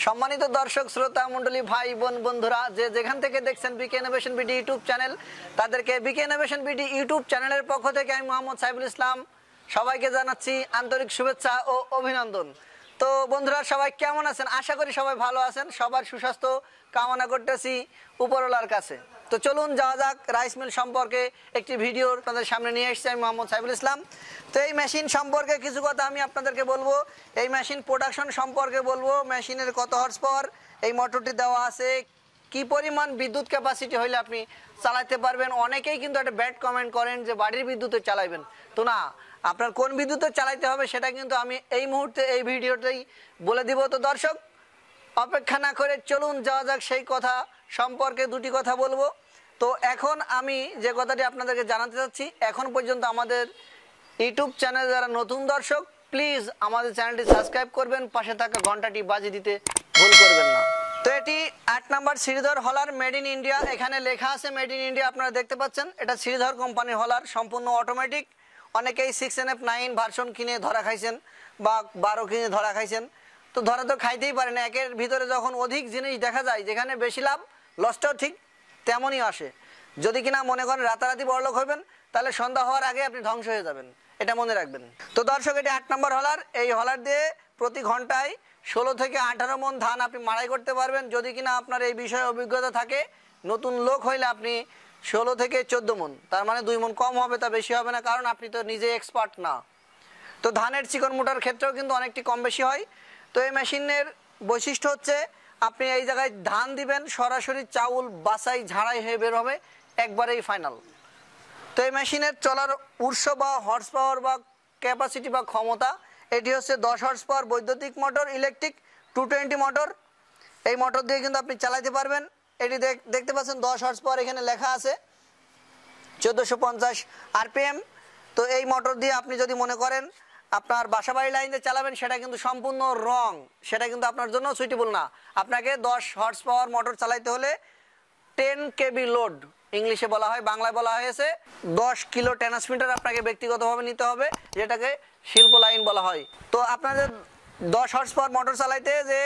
সম্মানিত দর্শক শ্রোতা মণ্ডলী ভাই বোন বন্ধুরা যে যেখান থেকে দেখছেন BK Innovation BD YouTube channel তাদেরকে বিকে ইনোভেশন বিডি ইউটিউব চ্যানেলের পক্ষ থেকে আমি মোহাম্মদ সাইফুল ইসলাম সবাইকে জানাচ্ছি আন্তরিক শুভেচ্ছা ও অভিনন্দন। তো বন্ধুরা সবাই কেমন আছেন? আশা করি সবাই ভালো আছেন। সবার সুস্বাস্থ্য কামনা করতেছি উপরওয়ালার কাছে। তো চলুন যাওয়া যাক রাইস মিল সম্পর্কে একটি ভিডিও আপনাদের সামনে নিয়ে এসেছি আমি মোহাম্মদ সাইফুল ইসলাম। তো এই মেশিন সম্পর্কে কিছু কথা আমি আপনাদেরকে বলবো, এই মেশিন প্রোডাকশন সম্পর্কে বলবো, মেশিনের কত হর্স পাওয়ার এই মোটরটি দেওয়া আছে, কি পরিমাণ বিদ্যুৎ ক্যাপাসিটি হইলে আপনি চালাতে পারবেন। অনেকেই কিন্তু একটা ব্যাড কমেন্ট করেন যে বাড়ির বিদ্যুতে চালাবেন, তো না, আপনার কোন বিদ্যুতে চালাইতে হবে সেটা কিন্তু আমি এই মুহূর্তে এই ভিডিওতেই বলে দিব। তো দর্শক অপেক্ষা না করে চলুন যাওয়া যাক সেই কথা সম্পর্কে দুটি কথা বলবো। তো এখন আমি যে কথাটি আপনাদেরকে জানাতে চাচ্ছি, এখন পর্যন্ত আমাদের ইউটিউব চ্যানেল যারা নতুন দর্শক প্লিজ আমাদের চ্যানেলটি সাবস্ক্রাইব করবেন, পাশে থাকা ঘন্টাটি বাজিয়ে দিতে ভুল করবেন না। তো এটি 8 number Sridhar huller made in India, এখানে লেখা আছে মেড ইন ইন্ডিয়া, আপনারা দেখতে পাচ্ছেন। এটা শ্রীধর কোম্পানির হলার, সম্পূর্ণ অটোমেটিক। অনেকেই 6NF9 ভার্সন কিনে ধরা খাইছেন বা 12 কিনে ধরা খাইছেন, তো ধরা তো খাইতেই পারেন। একের ভিতরে যখন অধিক জিনিস দেখা যায়, যেখানে বেশি লাভ লসটাও ঠিক তেমনই আসে। যদি কিনা মনে করেন রাতারাতি বড়লোক হবেন, তাহলে সন্ধ্যা হওয়ার আগে আপনি ধ্বংস হয়ে যাবেন, এটা মনে রাখবেন। তো দর্শক এটি 8 নম্বর হলার। এই হলার দিয়ে প্রতি ঘন্টায় 16 থেকে 18 মণ ধান আপনি মাড়াই করতে পারবেন, যদি কিনা আপনার এই বিষয়ে অভিজ্ঞতা থাকে। নতুন লোক হইলে আপনি 16 থেকে 14 মণ, তার মানে 2 মণ কম হবে, তা বেশি হবে না, কারণ আপনি তো নিজে এক্সপার্ট না। তো ধানের চিকন মোটার ক্ষেত্রেও কিন্তু অনেকটি কম বেশি হয়। তো এই মেশিনের বৈশিষ্ট্য হচ্ছে আপনি এই জায়গায় ধান দিবেন, সরাসরি চাউল বাছাই ঝাড়াই হয়ে বের হবে, একবারেই ফাইনাল। তো এই মেশিনের চলার উৎস বা হর্স পাওয়ার বা ক্যাপাসিটি বা ক্ষমতা, এটি হচ্ছে 10 হর্স পাওয়ার বৈদ্যুতিক মোটর, ইলেকট্রিক 220 মোটর। এই মোটর দিয়ে কিন্তু আপনি চালাতে পারবেন। এটি দেখতে পাচ্ছেন 10 হর্স পাওয়ার, এখানে লেখা আছে 1450 RPM। তো এই মোটর দিয়ে আপনি যদি মনে করেন আপনার বাসাবাড়ি লাইনে চালাবেন, সেটা কিন্তু সম্পূর্ণ রং, সেটা কিন্তু আপনার জন্য সুইটেবল না। আপনাকে 10 হর্স পাওয়ার মোটর চালাইতে হলে 10 kV লোড, ইংলিশে বলা হয়, বাংলায় বলা হয়েছে 10 কিলো ট্রান্সমিটার আপনাকে ব্যক্তিগতভাবে নিতে হবে, যেটাকে শিল্প লাইন বলা হয়। তো আপনাদের 10 হর্স পাওয়ার মোটর চালাইতে যে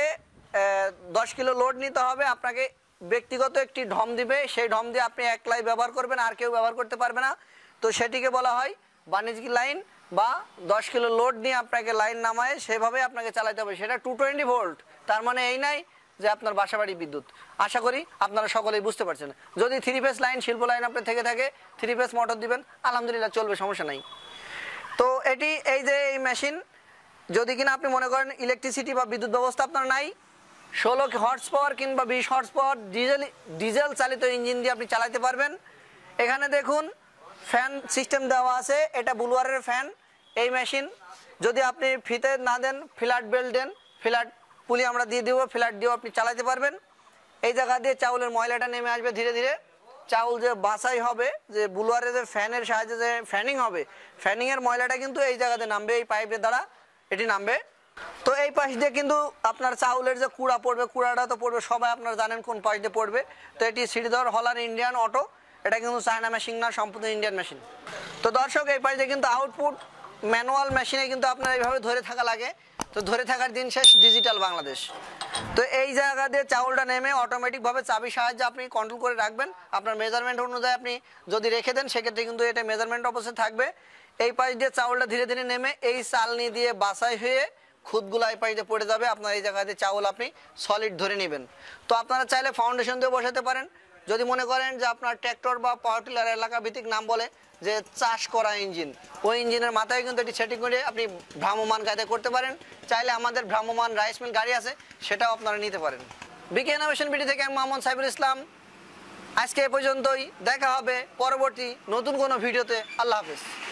10 কিলো লোড নিতে হবে, আপনাকে ব্যক্তিগত একটি ঢম দিবে, সেই ঢম দিয়ে আপনি একলাই ব্যবহার করবেন, আর কেউ ব্যবহার করতে পারবে না। তো সেটিকে বলা হয় বাণিজ্যিক লাইন, বা 10 কিলো লোড নিয়ে আপনাকে লাইন নামায় সেভাবে আপনাকে চালাতে হবে। সেটা 220 ভোল্ট, তার মানে এই নাই যে আপনার বাসাবাড়ি বিদ্যুৎ। আশা করি আপনারা সকলেই বুঝতে পারছেন। যদি 3 ফেজ লাইন, শিল্প লাইন আপনার থেকে থাকে, 3 ফেজ মোটর দিবেন, আলহামদুলিল্লাহ চলবে, সমস্যা নাই। তো এটি এই যে এই মেশিন, যদি কিনা আপনি মনে করেন ইলেকট্রিসিটি বা বিদ্যুৎ ব্যবস্থা আপনার নাই, 16 হর্স পাওয়ার কিংবা 20 হর্স পাওয়ার ডিজেল চালিত ইঞ্জিন দিয়ে আপনি চালাতে পারবেন। এখানে দেখুন ফ্যান সিস্টেম দেওয়া আছে, এটা বুলওয়ারের ফ্যান। এই মেশিন যদি আপনি ফিতে না দেন, ফ্ল্যাট বেল্ট দেন, ফ্ল্যাট পুলি আমরা দিয়ে দেবো, ফ্ল্যাট দিয়েও আপনি চালাতে পারবেন। এই জায়গা দিয়ে চাউলের ময়লাটা নেমে আসবে ধীরে ধীরে। চাউল যে বাছাই হবে, যে বুলওয়ারে যে ফ্যানের সাহায্যে যে ফ্যানিং হবে, ফ্যানিংয়ের ময়লাটা কিন্তু এই জায়গাতে নামবে, এই পাইপের দ্বারা এটি নামবে। তো এই পাশ দিয়ে কিন্তু আপনার চাউলের যে কুড়া পড়বে, কুড়াটা তো পড়বে, সবাই আপনারা জানেন কোন পাশ দিয়ে পড়বে। তো এটি শ্রীধর হলার ইন্ডিয়ান অটো, এটা কিন্তু চায়না মেশিন না, সম্পূর্ণ ইন্ডিয়ান মেশিন। তো দর্শক এই পাশ দিয়ে কিন্তু আউটপুট ম্যানুয়াল মেশিনে কিন্তু আপনার এইভাবে ধরে থাকা লাগে। তো ধরে থাকার দিন শেষ, ডিজিটাল বাংলাদেশ। তো এই জায়গা দিয়ে চাউলটা নেমে অটোমেটিকভাবে চাবির সাহায্যে আপনি কন্ট্রোল করে রাখবেন। আপনার মেজারমেন্ট অনুযায়ী আপনি যদি রেখে দেন, সেক্ষেত্রে কিন্তু এটা মেজারমেন্ট অবস্থায় থাকবে। এই পাশ দিয়ে চাউলটা ধীরে ধীরে নেমে এই চালনি দিয়ে বাছাই হয়ে খুদগুলো এই পাশ দিয়ে পড়ে যাবে। আপনার এই জায়গাতে চাউল আপনি সলিড ধরে নেবেন। তো আপনারা চাইলে ফাউন্ডেশন দিয়ে বসাতে পারেন। যদি মনে করেন যে আপনার ট্র্যাক্টর বা পাওয়ার টিলার এলাকা ভিত্তিক নাম বলে যে চাষ করা ইঞ্জিন, ওই ইঞ্জিনের মাথায় কিন্তু এটি সেটিং করে আপনি ভ্রাম্যমান গাড়িতে করতে পারেন। চাইলে আমাদের ভ্রাম্যমান রাইস মিল গাড়ি আছে, সেটাও আপনারা নিতে পারেন। বিকে ইনোভেশন বিডি থেকে আমি মোহাম্মদ সাইফুল ইসলাম। আজকে এ পর্যন্তই, দেখা হবে পরবর্তী নতুন কোনো ভিডিওতে। আল্লাহ হাফেজ।